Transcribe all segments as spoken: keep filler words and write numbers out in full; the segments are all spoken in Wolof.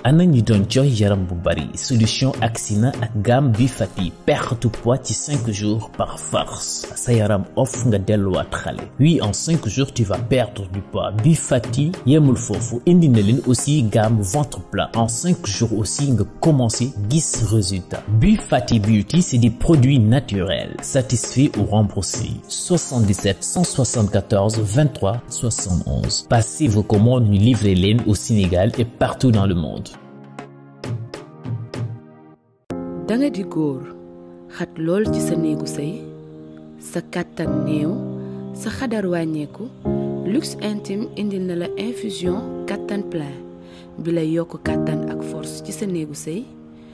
ana ñi doon joy yaram bu bari solution Axina ak gamme Bi Fati perte poids ci cinq jours par force sa yaram off nga delluwaat xale. Oui, en cinq jours tu vas perdre du poids. Bi Fati yemul fofu indi na leen aussi gamme ventre plat en cinq jours aussi nga commencer gis résultat. Bi Fati Beauty c'est des produits naturels satisfaits ou remboursés. soixante-dix-sept cent soixante-quatorze vingt-trois soixante-onze. Passez vos commandes, nous livrez leen au Sénégal et partout dans le monde. danga di góor xat lool ci sa néegu sëy sa kàttan néew sa xadar wàññeeku luxe intime indil na la infusion kàttan plein bi lay yokk kàttan ak force ci sa néegu sëy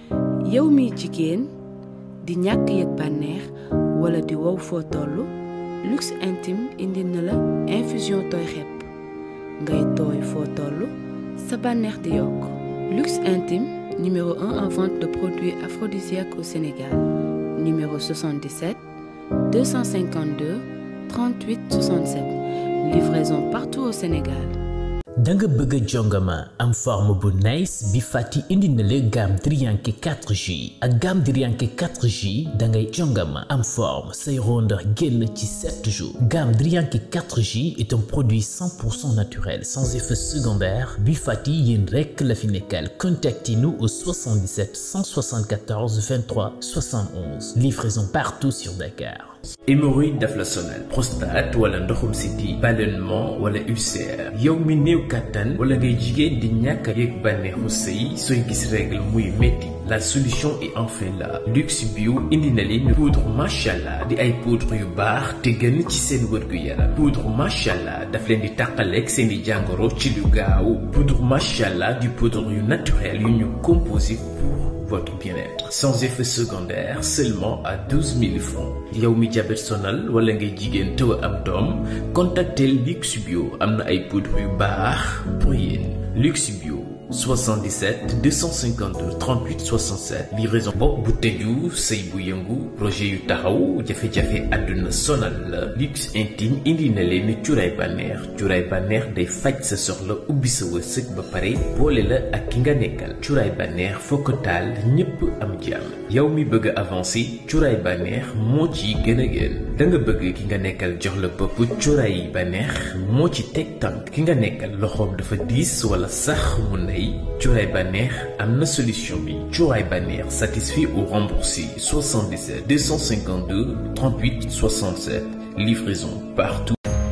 yow mi jigéen di ñàkk yëg bànneex wala di wow foo tollu luxe intime indil na la infusion tooy xepp ngay tooy foo tollu sa bànneex di yokk. Luxe intime numéro un en vente de produits aphrodisiaques au Sénégal. Numéro soixante-dix-sept deux cent cinquante-deux trente-huit soixante-sept. Livraison partout au Sénégal. Danga bëgg jongama am forme bu nice Bi Fati indi na le gamme Drianke quatre J ak gamme Drianke quatre J dangay jongama am forme say rondeur génn ci sept jours. Gamme Drianke quatre J est un produit cent pour cent naturel sans effet secondaire. Bi Fati yéen rekk la fi nekkal. Contactez-nous au soixante-dix-sept cent soixante-quatorze vingt-trois soixante-onze. Livraison partout sur Dakar. Hémorroïde daf la sonal prostate wala ndoxum siti ballonnement wala ulcère yow mi néew kattan wala ngay jigéen di ñàkk a yëg bànneexu sëy sooy gis règle muy métti la solution est enfin là. Luxe Bio indi na leen poudre machallah di ay poudre yu baax te gën ci seen wërgu yaram. Poudre machallah daf leen di tàqaleeg seen i jàngoro ci lu gaaw. Poudre machallah du poudre yu naturel yu ñu composé pour votre bien-être sans effet secondaire seulement à douze mille francs. yow mi diabète sonal wala ngay jigéen tëw am doom contactez Luxe Bio am na ay poudre yu baax pour yéen. Luxe Bio soixante-dix-sept deux cent cinquante-deux trente-huit soixante-sept. livraison bopp bu tëju sëy bu yëngu projet yu taxaw jafe-jafe àdduna sonal la. Luxe intime indi na leen cuuraay bànneex cuuraay bànneex day faj sa soxla ubbi sa wërsëg ba pare boole la ak ki nga nekkal. cuuraay bànneex foo ko taal ñépp am jàmm. yow mi bëgg a avancer cuuraay bànneex moo ci gën a gën. da nga bëgg ki nga nekkal jox la bopp cuuraay bànneex moo ci teg tànk. ki nga nekkal loxoom dafa diis wala sax mu nay cuuraay bànneex am na solution bi. cuuraay bànneex satisfait ou remboursé soixante-dix-sept deux cent cinquante-deux trente-huit soixante-sept. livraison partout.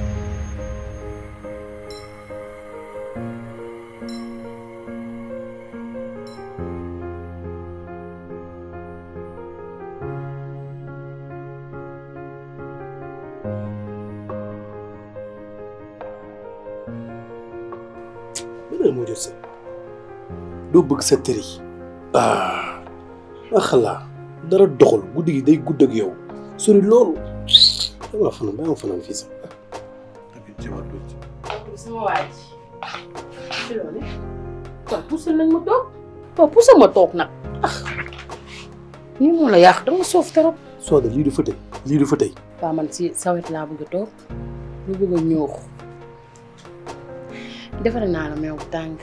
doo bëgg sa tëri ah xalaa dara doxul guddi gi day gudd ak yow sori loolu dama fanaan dama fanaan fii sax sama waay ci loolu kon puusal nañ ma toog waaw puusal ma toog nag ah nii moo la yàq danga soof trop. Soda lii du fa tey lii du fa tey. waaw man si sawet laa bëgg a toog lu bëgg a ñëw defare naa la meew tàng.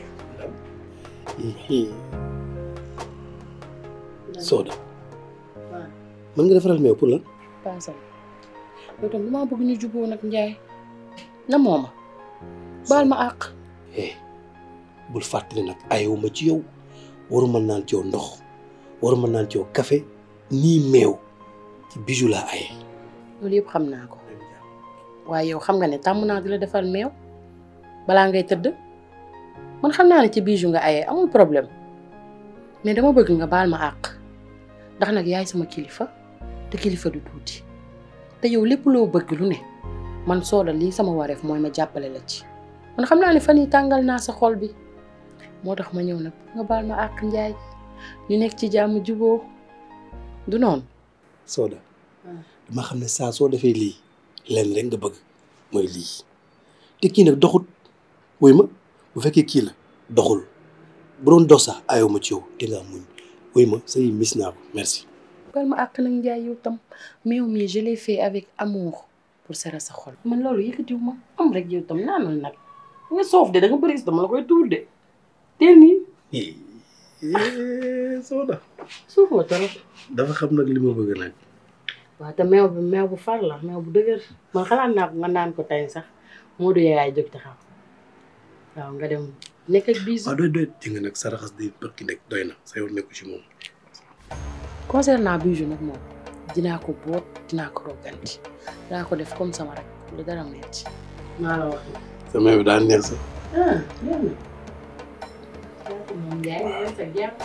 Soda mën nga defaral meew pour lan. paasal yow tam damaa bëgg ñu juboo nag Njaay na mooma baal ma àq. bul fàttali nag ayewuma ci yow waruma naan ci yow ndox waruma naan ci yow café nii meew ci bijou laa aye. loolu yëpp xam naa ko waaye yow xam nga ne tàmm naa di la defal meew balaa ngay tëdd man xam naa ne ci bijou nga aye amul problème mais dama bëgg nga baal ma àq ndax nag yaay sama kilifa te kilifa du tuuti te yow lépp loo bëgg lu ne man Soda lii sama wareef mooy ma jàppale la ci man xam naa ne fan yi tàngal naa sa xol bi moo tax ma ñëw nag nga baal ma àq Njaay ñu nekk ci jàmm juboo du noonu. Soda dama xam ne saa soo defee lii leen rek nga bëgg mooy lii te kii nag doxut wuy ma bu fekkee kii la doxul bu doon dox sax ayoo ma ci yow te nga muñ wuy ma say mis naa ko merci. baal ma àq nag Njaay yow tam meew mi je l'ai fait avec amour pour seral sa xol. man loolu yëkkatiw ma am rek yow tam naanal nag nga soof de da nga bëri dama la koy tuur de teel nii. Soda. suuf nga trop. dafa xam nag li ma bëgg nag. waaw te meew bi meew bu far la meew bu dëgër man xalaat naa ko nga naan ko tey sax moo du yaay jóg taxaw waaw nga dem nekk ak bisu. waaw doy doy di nga nag sa raxas di barki nekk doy na sa yoon nekku ci moom. concernant bijou nag moom dinaa ko boot dinaa ko rogganti dinaa ko def comme sama rek lu dara metti maa la wax. sa meew bi daa neex sax. ah neex na. moom jaay ma rees ak jàmm.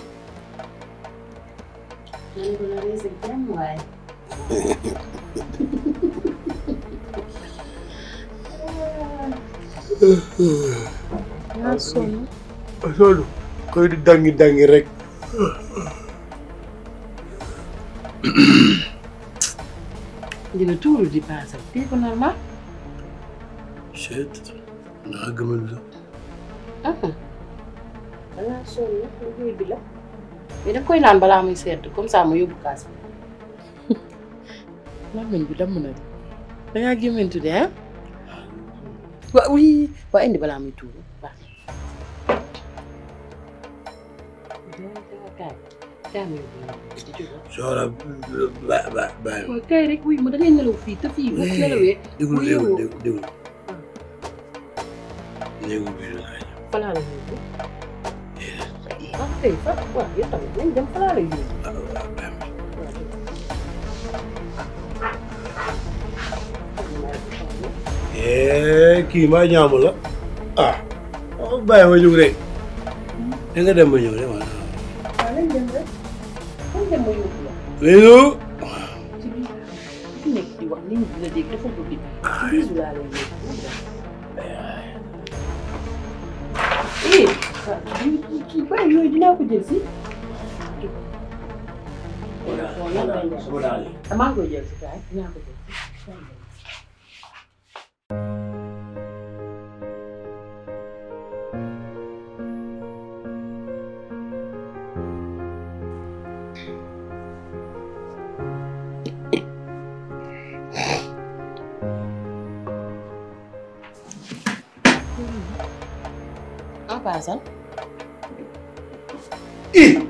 nan ko la rees ak jàmm waaye. yaa sonn. sonn koy di dangi dangi rek. dina tuuru di paase tii ko normal. chut naa gëmal la. ah dangaa sonn liggéey bi la mais da koy naan balaa muy sedd comme ça ma yóbbu kaas bi. làmmiñ bi damm na dangaa gémmantu de ah. waaw oui waa indi balaa muy tuuru baax na. Soda ba ba bàyyi ma. waaw kay rek wuy ma da ngay nelaw fii te fii boo nelawee. déglu déglu déglu néegu bi la laaj. falaa la yóbbu. ah kay fa waaw yow tamit nañ dem falaa la yóbbu. waaw waaw bàyyi ma. kii maa ñaamu la ah bàyyi ma jóg rek da nga dem ma ñëw de wala. waaw nañ dem rek nañ dem ma yóbbu la. Bisou. ci biir fi nekk di wax nit ñi dina dégg dafa guddi. ci bisu laa lay yóbbu. eh kii kii bàyyi yooyu dinaa ko jël si. maa ngi koy jël si kaay dinaa ko jël si. en passant. i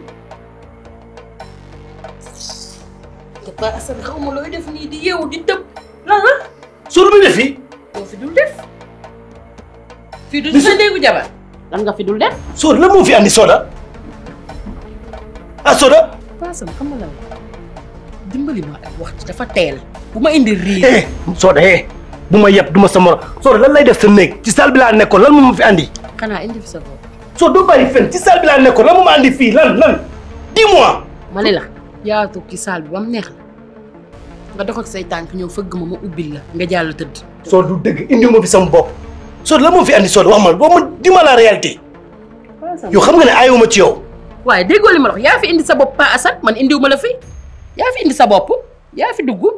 te Paa Assane xaw ma looy def nii di yeewu di tëb lan la. soo muy def fii. loo fi dul def. fii du sa néegu jabar. lan nga fi dul def. Soda la moo fi andi Soda ah Soda. Paa Assane xam nga lan la dimbali ma ak wax ci dafa teel. bu ma indi riir. eh Soda eh bu ma yeb du ma sa moro Soda lan lay def sa néeg ci salle bi laa nekkoon lan moo ma fi andi. xanaa indi fi sa bopp. Soda doo bàyyi fen ci salle bi laa nekkoon lan moo ma andi fii lan lan dis-moi. ma ne la yaa toog ci salle bi ba mu neex la nga dox ak say tànk ñëw fëgg ma ma ubbil la nga jàll tëdd. Soda du dëgg indi ma fi sama bopp Soda la moo fi andi Soda wax ma boo ma dis-moi la réalité yow xam nga ne ayuma ci yow. waaye déggoo li ma la wax yaa fi indi sa bopp Paa Assane man indiwuma la fi yaa fi indi sa bopp yaa fi dugg.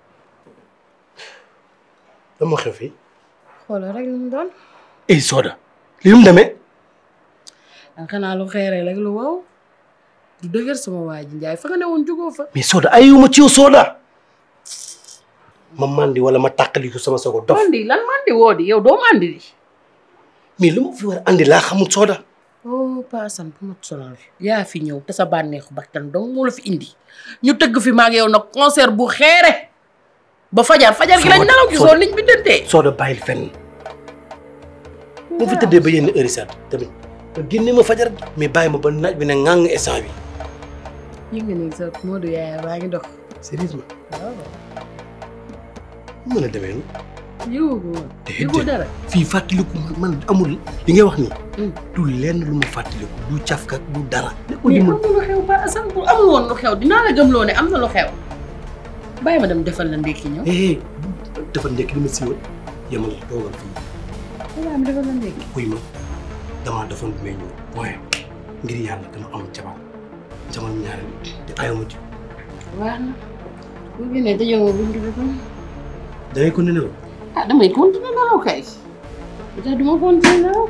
lan moo xew fii. xoolal rek lu mu doon. eh Soda li mu demee. xanaa lu xeeree rek lu wow du dëgër sama waa ji Njaay fa nga ne woon jógoo fa. mais Soda ayuma ci yow Soda. ma mandi wala ma tàqaliku sama sogo dof. mandi lan mandi woo di yow doo mandi di. mais lu ma fi war a andi laa xamul Soda. oh Paa Assane bu ma sonal yaa fi ñëw te sa bànneexu bakkan donc moo la fi indi ñu tëgg fi maag yow nag concert bu xeere ba fajar fajar gi lañ nelaw gisoo liñ bi dëntee. Soda bàyyil fenn boo fi tëddee ba yenn heure yi tamit nga génne ma fajar mais bàyyi ma ba naaj bi ne ŋàng instant bi. yëg nga ni sa Modou yaay baa ngi dox. sérieusement waaw. mu mën a demee nii. yëgoo ko woon. yëgoo dara. fii fàttaliku man amul li ngay wax nii. du lenn lu ma fàttaliku du cafka du dara. mais amul lu xew Paa Assane bu amul woon lu xew dinaa la gëmloo ne am na lu xew. bàyyi ma dem defal la ndékki ñëw. eh defal ndékki li ma siiwal yemal toogal fii. waaw ma defal la ndékki. wuy ma damaa defoon bu may ñëw waaye ngir yàlla dama am jabar jabar ñaareel te ayuma ci. waaw na bu génnee te yow buntu bi kon. da ngay ko ne nelaw. ah damay continuer nelaw kay. peut-être du ma continuer nelaw.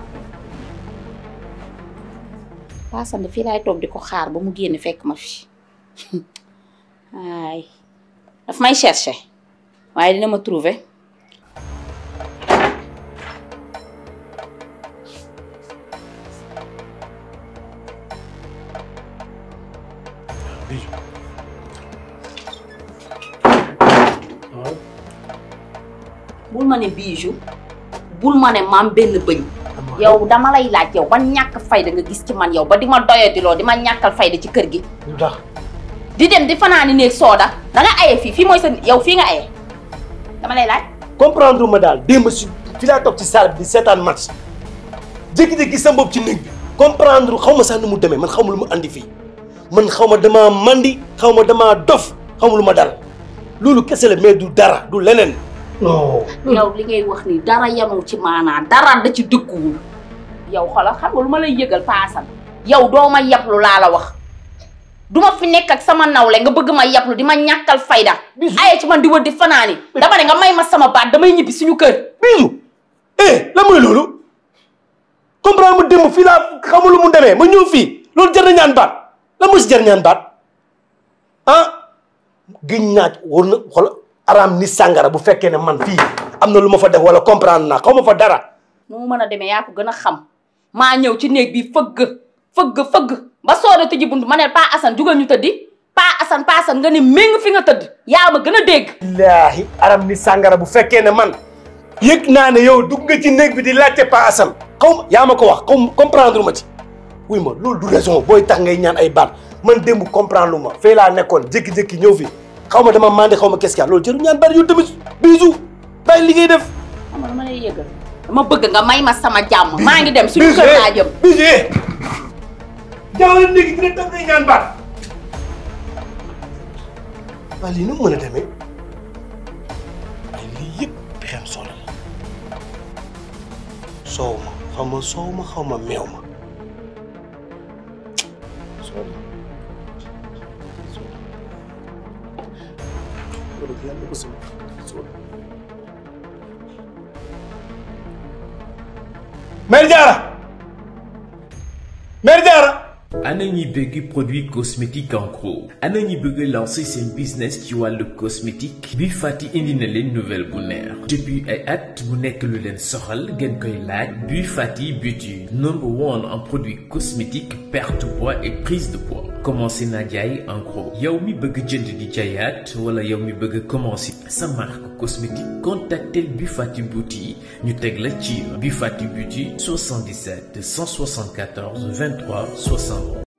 Paa Assane fii laay toog di ko xaar ba mu génn fekk ma fi ay daf may chercher waaye dina ma trouver. Bijou. waaw. bul ma ne Bijou bul ma ne maam benn bëñ. yow dama lay laaj yow ban ñàkk fayda nga gis ci man yow ba di ma doyadiloo di ma ñàkkal fayda ci kër gi. lu tax. di dem di fanaani néeg sooda da nga aye fii fii mooy sa yow fii nga aye dama lay laaj. comprendre ma daal démb si fi laa toog ci salle bi di seetaan match jékki-jékki sa bopp ci néeg bi comprendre xaw ma sax nu mu demee man xaw ma lu mu andi fii man xaw ma damaa mandi xaw ma damaa dof xaw ma lu ma dal loolu kese la mais du dara du leneen. non. yow li ngay wax ni dara yemul ci maanaa dara da ci dëkkuwul yow xoolal xam nga lu ma lay yëgal paasan yow doo ma yablu laa la wax duma fi nekk ak sama nawle nga bëgg ma yablu di ma ñàkkal fayda. aye ci man di wër di fanaani dama ne nga may ma sama baat damay ñibbi suñu kër. Bijou eh la mooy loolu comprendre mu démb fii laa xamul lu mu demee ma ñëw fii loolu jar na ñaan baat la moo si jar ñaan baat ah gëñ naaj war na xool araam ni sàngara bu fekkee ne man fii am na lu ma fa def wala comprendre naa xaw ma fa dara. nu mu mën a demee yaa ko gën a xam maa ñëw ci néeg bi fëgg fëgg fëgg ba sooda tëji bunt ma ne Pa Assane jugal ñu tëddi Pa Assane Pa Assane nga ne méng fi nga tëdd yaa ma gën a dégg. billaahi aram ni sàngara bu fekkee ne man yëg naa ne yow dugg nga ci néeg bi di laajte Pa Assane xaw ma yaa ma ko wax xaw comprendre ma ci wuy ma loolu du raison booy tax ngay ñaan ay baat man démb comprendre lu ma fee laa nekkoon jékki-jékki ñëw fi xaw ma dama mandi xaw ma qu'est-ce qu'il y a loolu jëru ñaan baat yow tamit Bijou bàyyi li ngay def. xam nga dama lay yëgal dama bëgg nga may ma sama jàmm maa ngi dem suñu kër laa jëm. Bijou jaww léegi dina tax ngay ñaan baat waaye lii nu mu mën a demee waaye lii yëpp pexem solo la soow ma xaw ma soow ma xaw ma meew ma soow ma soow ma yàlla ko sama soow Mère Diarra Mère Diarra ana ñi bëgg produit cosmétique en gros ana ñi bëgg lancer seen business ci wàllu cosmétique Bi Fati indi na leen nouvelle bu neex depuis ay at mu nekk lu leen soxal ngeen koy laaj Bi Fati Beauty number one en produit cosmétique perte poids et prise de poids commencé naa jaay en gros yow mi bëgg jënd di jaayaat wala yow mi bëgg commencer sa marque cosmétique contactel Bi Fati Beauty ñu teg la ci Bi Fati Beauty soixante-dix-sept cent soixante-quatorze vingt-trois soixante.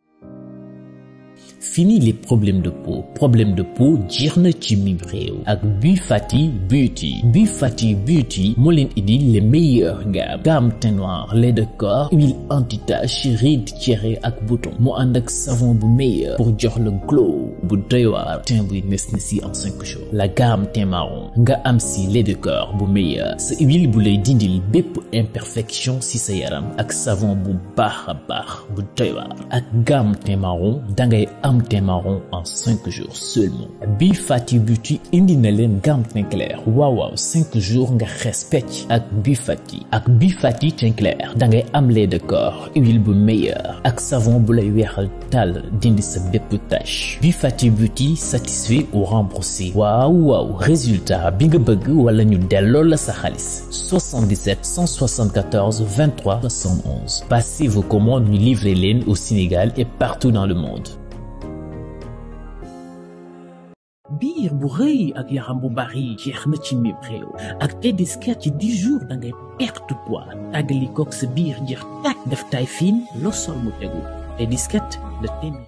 Fini les problèmes de peau problème de peau jeex na ci mim réew ak Bi Fati Beauty Bi Fati Beauty moo leen indi les meilleures gammes gamme teint noir lait de corps huile anti-tache rides tiéré ak bouton mu ànd ak savon bu meilleur pour jox le glow bu doy waar teint buy nes na si en cinq jours la gamme teint marron nga am si lait de corps bu meilleur sa huile bu lay dindil bépp imperfection si sa yaram ak savon bu baax a baax bu doy waar ak gamme teint marron dangay am teint marron en cinq jours seulement Bi Fati Beauty indi na leen gamme teint clair waaw waaw cinq jours nga xees pecc ak Bi Fati ak Bi Fati teint clair da ngay am lait de corps huile bu meilleur ak savon bu lay weexal tàll dindi sa bépp tache Bi Fati Beauty satisfait ou remboursé waaw waaw résultat bi nga bëgg wala ñu delloo la sa xaalis soixante-dix-sept cent soixante-quatorze vingt-trois soixante-onze passez vos commandes ñu livrer leen au Sénégal et partout dans le monde. biir bu rëy ak yaram bu bari jeex na ci mim réew ak Tedescat ci dix jours da ngay perte poids tàggali koog sa biir jeex tàkk def taille fine loo sol mu tegu Tedescat de téeméer.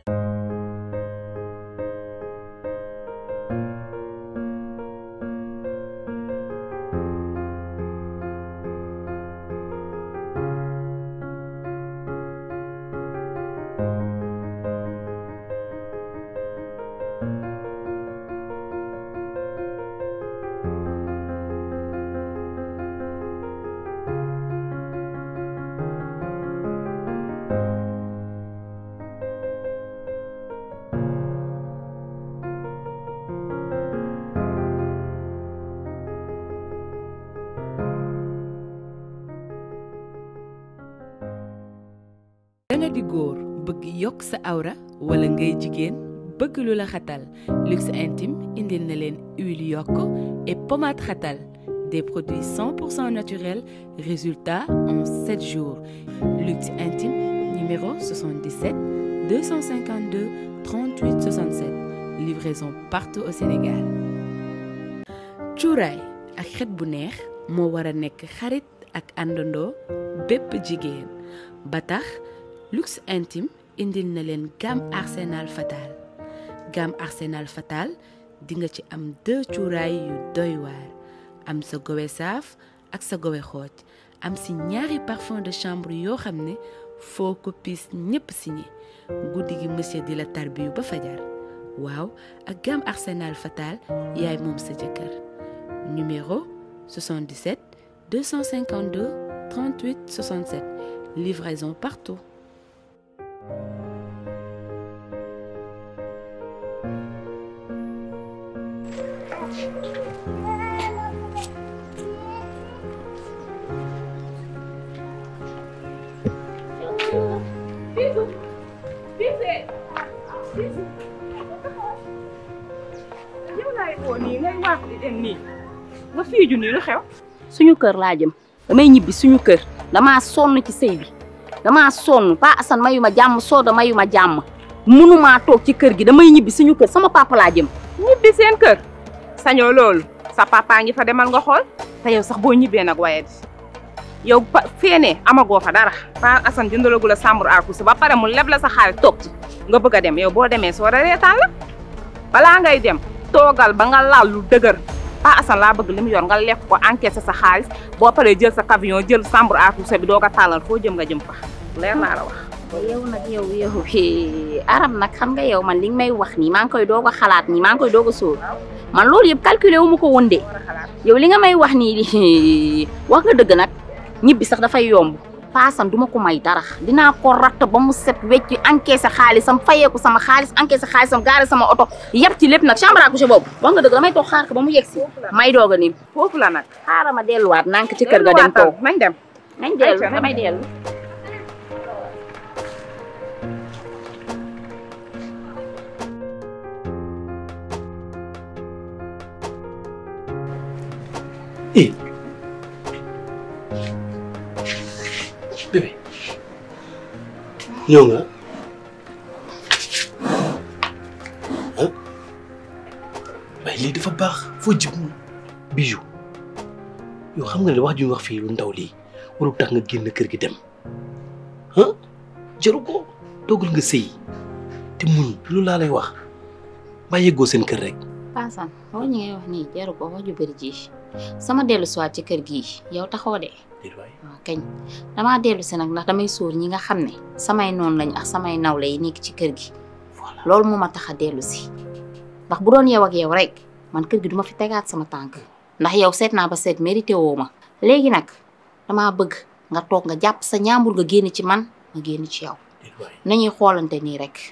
danga di góor bëgg yokk sa awra wala ngay jigéen bëgg lu la xatal Luxe Intime indil na leen huile yokk et pommade xatal des produits cent pour cent naturels résultat en sept jours Luxe Intime numéro soixante-dix-sept deux cent cinquante-deux trente-huit soixante-sept livraison partout au Sénégal. cuuraay ak xet bu neex moo war a nekk xarit ak àndandoo bépp jigéen ba tax luxe intime indil na leen gamme arsenal fatal gamme arsenal fatal di nga ci am deux cuuraay yu doy waar am sa gowe saaf ak sa gowe xooj am si ñaari parfum de chambre yoo xam ne foo ko piis ñépp signé guddi gi monsieur di la tarbiyu ba fajar waaw ak gamme arsenal fatal yaay moom sa jëkkër. Numéro soixante-dix-sept deux cent cinquante-deux trente-huit soixante-sept livraison partout. nga fii ju nii lu xew suñu kër laa jëm damay ñibbi suñu kër damaa sonn ci sëy bi damaa sonn Pa Assane mayu ma jàmm Soda mayu ma jàmm mënumaa toog ci kër gi damay ñibbi suñu kër sama papa laa jëm. ñibbi seen kër sañoo loolu sa papa ngi fa demal nga xool te yow sax boo ñibbee nag waaye yow pa feenee amagoo fa dara Pa Assane jëndalagu la chambre à coucher ba pare mu leb la sa xaalis toog ci nga bëgg a dem yow boo demee Soda reetaan la balaa ngay dem toogal ba nga laal lu dëgër. Pa Assane laa bëgg li mu yor nga lekk ko encaissé sa xaalis boo paree jël sa camion jël chambre à coucher bi doo ko tàllal foo jëm nga jëm fa leer naa la wax. yow nag yow yow arab nag xam nga yow man li nga may wax nii maa ngi koy doog a xalaat nii maa ngi koy doog a sóor man loolu yëpp calculé wu ma ko woon de yow li nga may wax nii wax nga dëgg nag ñibbi sax dafay yomb Pa Assane du ma ko may dara dinaa ko ratt ba mu set wecc encaissé xaalisam fayeeku sama xaalis encaissé xaalisam gaare sama oto yëpp ci lépp nag chambre à coucher boobu wax nga dëgg damay toog xaar ko ba mu yegg si may doog a nii foofu la nag xaaral ma delluwaat nank ci kër ga dem toog nañ dem nañ dellu damay dellu eh bébé ñëw nga ah waaye lii dafa baax foo jëm Bijou yow xam nga ne wax ju wax fii lu ndaw lii warul tax nga génn kër gi dem ah jaru ko toogal nga sëy te muñ lu laa lay wax ba yeggoo seen kër rek. Pa Assane wax ñi ngay wax nii jaru ko wax ju bëri ji sama dellu siwaat ci kër gii yow taxoo de. waaw kañ damaa dellu si nag ndax damay sóor ñi nga xam ne samay noonu lañ ak samay nawle yi nekk ci kër gi loolu moo ma tax a dellu si ndax bu doon yow ak yow rek man kër gi duma fi tegaat sama tànk ndax yow seet naa ba seet mérité woo ma léegi nag damaa bëgg nga toog nga jàpp sa ñaambur nga génn ci man nga génn ci yow nañuy xoolante nii rek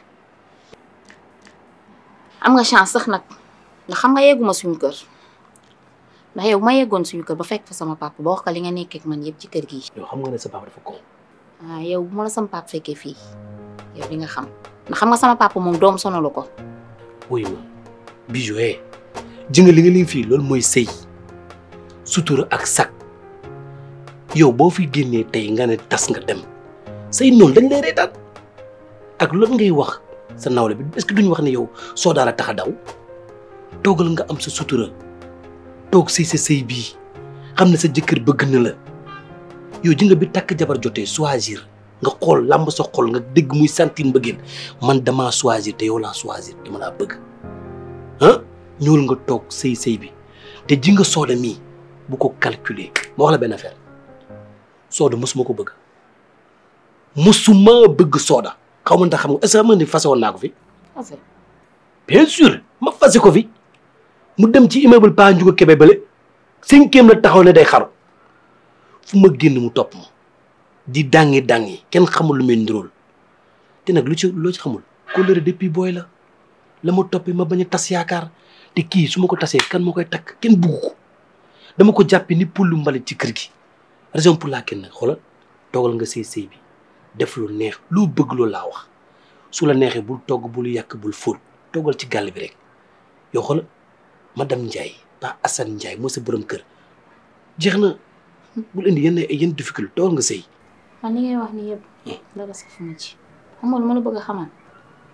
am nga chance sax nag ndax xam nga yegguma suñu kër ndax yow ma yeggoon suñu kër ba fekk fa sama papa ba wax ko li nga nekkee ak man yëpp ci kër gi. yow xam nga ne sa papa dafa ko. ah yow bu ma la sama papa fekkee fii yow di nga xam ndax xam nga sama papa moom doom sonalu ko. wuyu ma Bijou eh ji nga li nga lim fii loolu mooy sëy sutura ak sac yow boo fi génnee tey nga ne tas nga dem say noonu dañ lay reetaan ak loolu ngay wax sa nawle bi est-ce que duñu wax ne yow soo daal a tax a daw toogal nga am sa sutura. toog sëy sa sëy bii xam ne sa jëkkër bëgg na la yow ji nga bi takk jabar jotee choisir nga xool làmb sa xol nga dégg muy sentir mbëggeel man damaa choisir te yow laa choisir dama laa bëgg ah ñëwul nga toog sëy sëy bi te ji nga Soda mii bu ko calculer ma wax la benn affaire Soda mosuma ko bëgg mosuma bëgg Soda xaw ma ndax xam nga est-ce que xam nga ni fase woon naa ko fi bien sûr ma fase ko fi mu dem ci immeuble Pa Ndiouga Kébé bale cinquième la taxaw ne day xaru fu ma génn mu topp ma di dangi dangi kenn xamul lu muy ndirool te nag lu ci loo ci xamul kóllëre depuis booy la la ma toppee ma bañ a tas yaakaar te kii su ma ko tasee kan moo koy takk kenn bugg ko dama ko jàppee ni pullu mbalit ci kër gi raison pour laquelle nag xoolal toogal nga sëy sëy bi def lu neex lu bëgg loolu laa wax su la neexee bul togg bul yàq bul fóot toogal ci gàll bi rek yow xoolal madame Ndiaye Pa Assane Ndiaye moo sa borom kër jeex na bul indi yenn ay yenn difficulté toogal nga sëy man li ngay wax ni yëpp dara sax ma ci xam nga lu ma la bëgg a xamal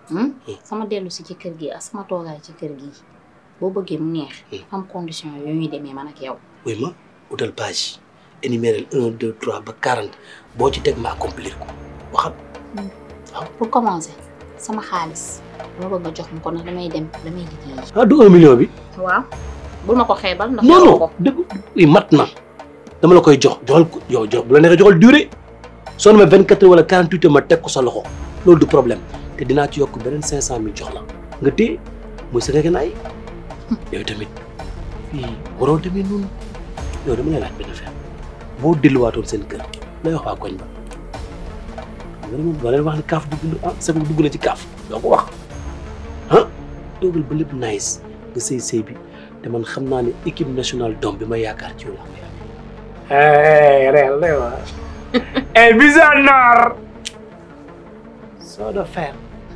sama dellu si ci kër gi ak sama toogaay ci kër gi boo bëggee mu neex. am condition yooyu ñuy demee man ak yow. wuy ma utal page énumérer un deux trois ba quarante boo ci teg ma accomplir ko waxal. waaw pour commencer sama xaalis dama bëgg nga jox ma ko ndax damay dem damay liggéey. ah du un million bi. waaw bul ma ko xeebal ndax. non non dëgg mat na dama la koy jox joxal ko yow jox bu la neexee joxal durée soo demee vingt quatre wala quarante huit ma teg ko sa loxo loolu du problème te dinaa ci yokk beneen cinq cent mille jox la nga téye muy sa ngeen ay yow tamit fii waroo demee noonu yow dama lay laaj benn affaire boo delluwaatoon seen kër lay wax waa koñ ba nga leen wax ne kaaf dugg na ah sa dugg na ci kaaf doo ko wax ah toogal ba lépp nice nga sëy sëy bi te man xam naa ne équipe nationale doom bi ma yaakaar ci yow la ko yaakaar. réel lay wax. El Bizarre. Ça doit faire.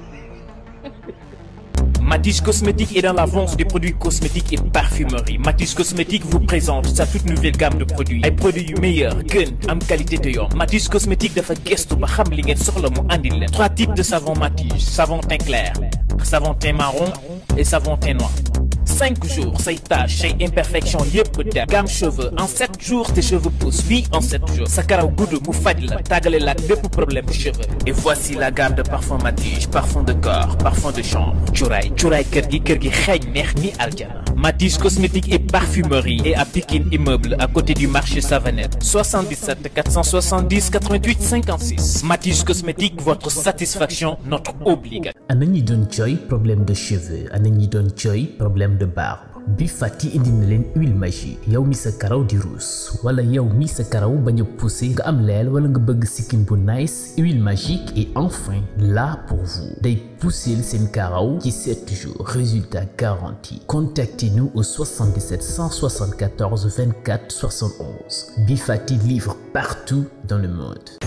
Matisse Cosmétique est dans la vente des produits cosmétiques et parfumerie. Matisse Cosmétique vous présente sa toute nouvelle gamme de produits. Ay produits yu meilleurs gën am qualité te yomb. Matisse Cosmétique dafa gestu ba xam li ngeen soxla mu andil leen. Trois types de savon Matisse: savon teint clair, savon teint marron et savon teint noir. Cinq jours, say taches, say imperfections yëpp dem. Gamme cheveux, en sept jours tes cheveux poussent. Oui, en sept jours. Sa karaw gudd mu faj la tàggale la bépp problème de cheveux. Et voici la gamme de parfum Matisse, parfum de corps, parfum de chambre. Cuuraay cuuraay kër gi kër gi xeeñ neex ni aljana. Matisse Cosmétique et parfumerie et à Pikine Immeuble à côté du marché Savanette. soixante-dix-sept quatre cent soixante-dix quatre-vingt-huit cinquante-six. Matisse Cosmétique, votre satisfaction, notre obligation. ana ñi doon jooy problème de cheveux ana ñi doon jooy problème de barbe Bi Fati indi na leen huile magique yow mi sa karaw di rousse wala yow mi sa karaw bañ a pousser nga am leel wala nga bëgg sikkim bu nice. Huile magique est enfin là pour vous day pousser seen karaw ci sept jours résultat garanti. Contactez-nous au soixante-dix-sept cent soixante-quatorze vingt-quatre soixante-onze. Bi Fati livre partout dans le monde.